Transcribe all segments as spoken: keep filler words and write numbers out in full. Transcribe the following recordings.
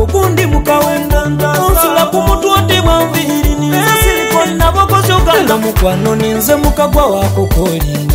gukundi mukawenda onsula kumutwoti bwanviri ninze siliko nabokozi oganda mukwano ninze mukagwa wakokolinda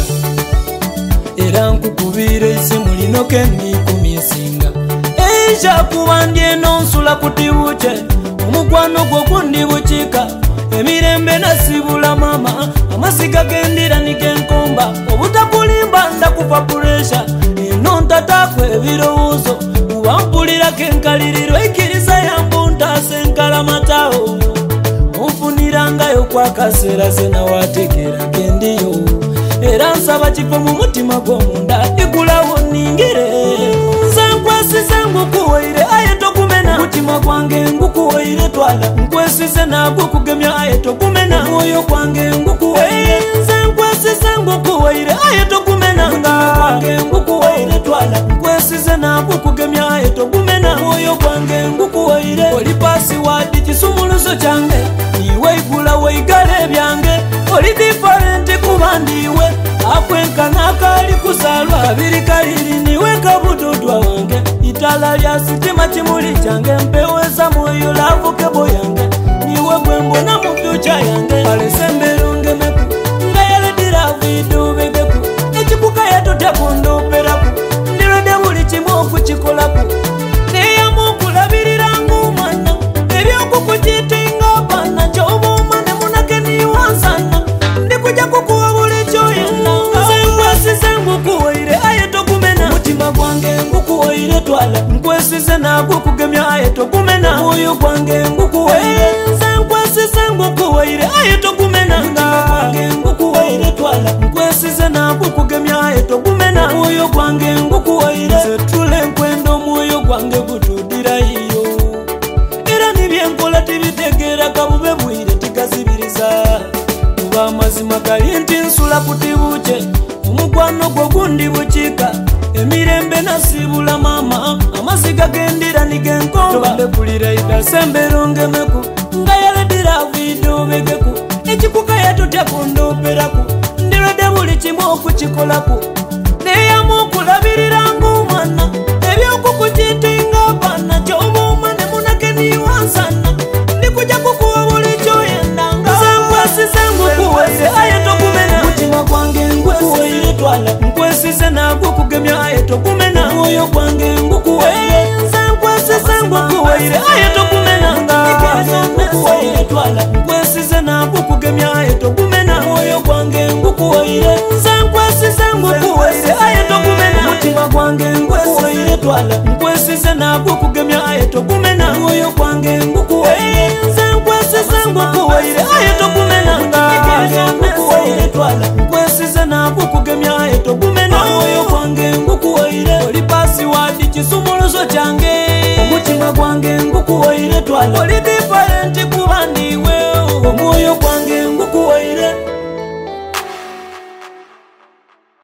era nkukubira isimu lino kendikumisinga eisha kubandye nonsula kutibuche omukwano gwo gundi bukika emirembe nasibula mama amasiga gendira nigenkomba obutakulimba ndakupa puresha eno ntatakwe ebirowoozo uwampulira kenkaliriro ikiriza yambuntase nkalamatao unfunirangayo kwa kaseera zena wategera gendiyo era nsaba kifo mu mutima gw'omunda igulawo ningire nze nkwesize ngukuwaire aye tokumena mutima gwange ngukuwaire twala nkwesize nagwo kugemya aye tokumena mwoyo gwange ngukuwaire nze nkwesize ngukuwaire aye tokumena mutima gwange ngukuwaire twala nkwesize nagwo kugemya aye tokumena mwoyo gwange ngukuwaire oli pasiwadi kisumuluzo kyange iwe igula weigale byange oli different kubandiwe akwenkana akali kuzalwa kabiri kaliri niwe kabududwa wange itala lya sitima kimuli kyange mpeweza mwoyo lavuke boyange niwe gwembona mu future yange alesemberungemeku ngayaledira vidu begeku ekikuka yatotekundoperaku ndirode buli kimu okukikolaku neyamukulabirirangu mwana ebyokukukitinga bana kyobuma nemunake niwansana ndikuja kukuwa buli kyoyenda nkwesize ngukuwaire aye tokumena mutima gwange ngukuwaire twala nkwesize nagwo kugemya aye tokumena mwoyo gwange ngukuwaire nze nkwesize ngukuwaire aye tokumena mutima gwange ngukuwaire twala nkwesize nagwo kugemya aye tokumena mwoyo gwange ngukuwaire nze tule nkwendo mwoyo gwange gutudira iyo era nibyenkola tibitegera kabube bwire tigazibiriza kuba amazima gali nti nsula kutibuche omukwano gwo gundi bukika emirembe nasibula mama amaziga gendira nigenkomba ndekulira idasemberungemeku ngayaledira vidu begeku ekikuka yatotekundoperaku ndirode buli kimu okukikolaku neyamukulabirirangu mwana ebyokukukitinga bana kyobuma nemunake niwansana ndikuja kukuwa buli kyoyendanga nkwesize ngukuwaire aye tokumena mutima gwange ngukuwaire twala nkwesize nagwo kugemya aye tokumena mwoyo gwange ngukuwaire nze nkwesize ngukuwaire aye tokumena ngukuwaire twala nkwesize nagwo kugemya aye tokumena mwoyo gwange ngukuwaire nze nkwesize ngukuwaire aye tokumena